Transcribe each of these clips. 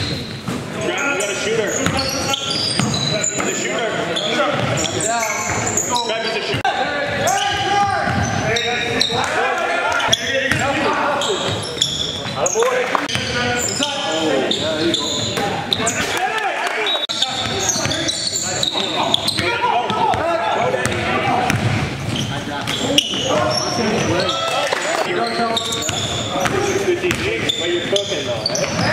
got a shooter. He's a shooter. Grab is a shooter. What you're cooking though,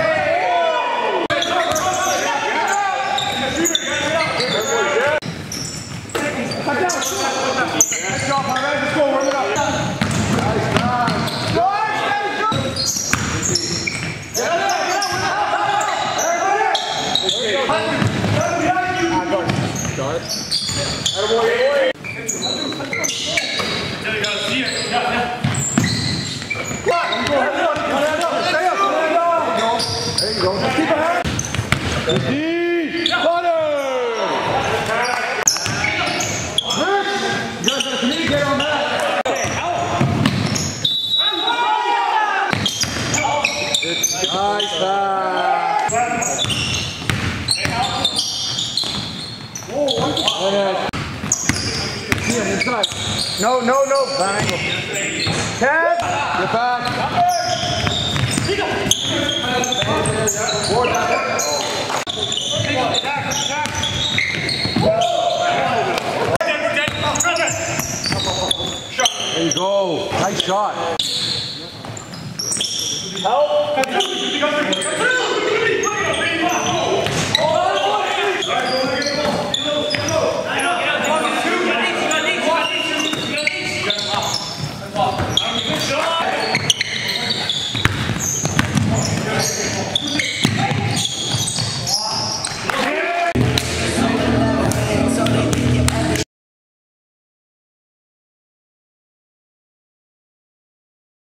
No, bad angle. Ted, get back. There you go. Nice shot.